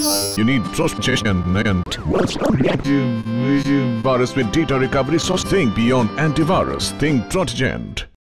You need Trojent and virus with data recovery. So think beyond antivirus. Think Trojent.